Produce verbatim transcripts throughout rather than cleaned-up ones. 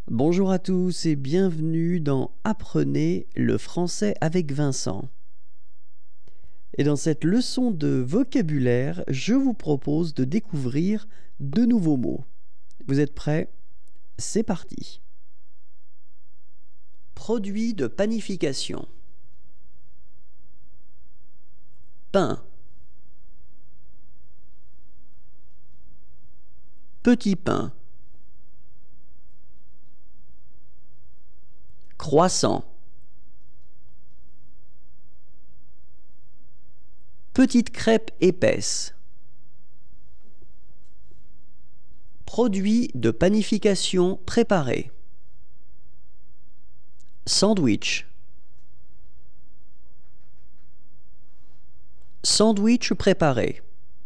Bonjour à tous et bienvenue dans Apprenez le français avec Vincent. Et dans cette leçon de vocabulaire, je vous propose de découvrir de nouveaux mots. Vous êtes prêts? C'est parti. Produit de panification. Pain. Petit pain. Croissant. Petite crêpe épaisse. Produit de panification préparé. Sandwich. Sandwich préparé.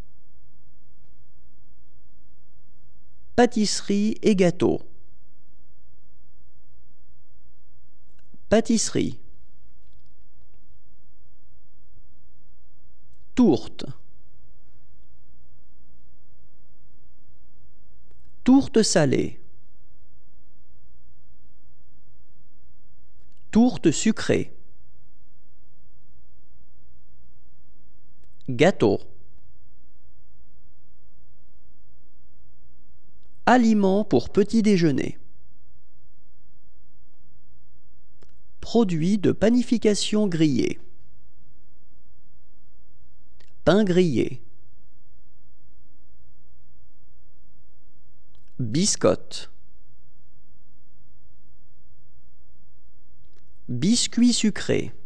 Pâtisserie et gâteau. Pâtisserie. Tourte. Tourte salée. Tourte sucrée. Gâteau. Aliments pour petit déjeuner. Produits de panification grillé. Pain grillé. Biscotte. Biscuit sucré.